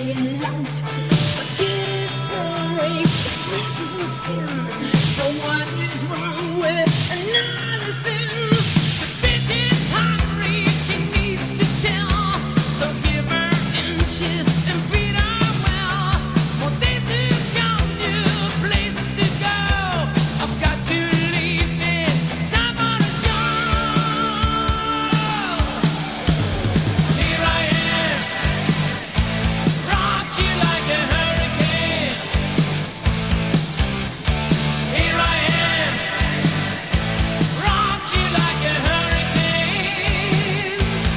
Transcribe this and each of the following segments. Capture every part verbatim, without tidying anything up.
really loud. Forget his brain, it scratches my skin. So what is wrong with another sin? The bitch is hungry, she needs to tell. So give her inches and feed her well. More days to count, new places to go. I've got to leave this time on a show. Here I am, rock you like a hurricane. Here I am, rock you like a hurricane.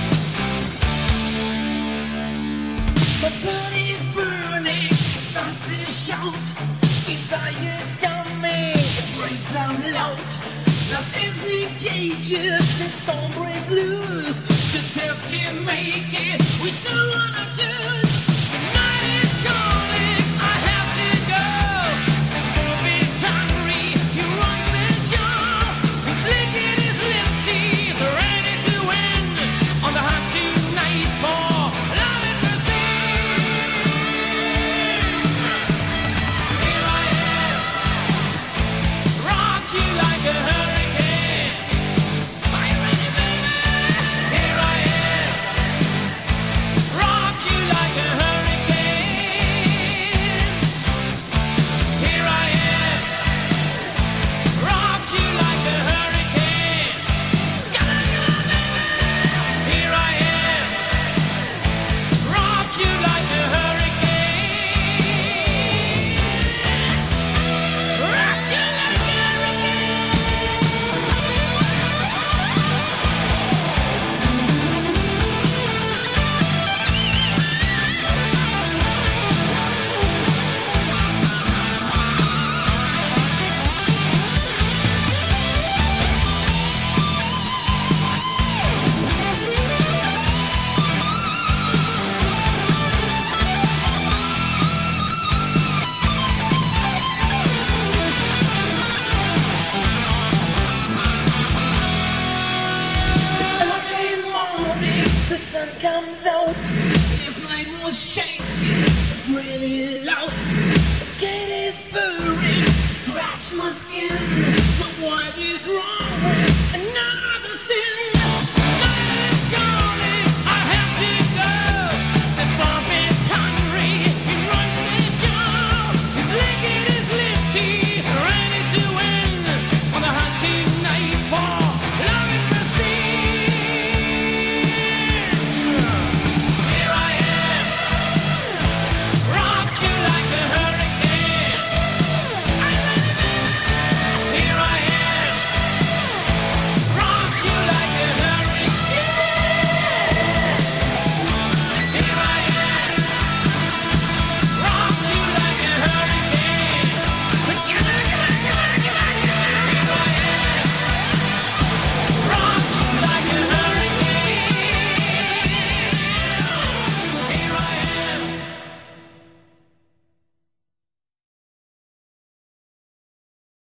My body's burning, it starts to shout. Desire's coming, it breaks out loud. Lost is the cages, and storm breaks loose. Just have to make it, we still wanna choose. The night is calling, I have to go. The wolf is hungry, he runs the show. He's licking his lips, he's ready to win. On the hunt tonight for love and mercy. Here I am, rock you like a hurricane. Are you ready, baby? Here I am, rock you like a hurricane. Here I am, rock you like a hurricane. Come on, come on, baby. Here I am, rock you like a hurricane. Rock you like a hurricane. It's early morning, the sun comes out. This night was shaking, really loud. The gate is burning, scratch my skin. So what is wrong with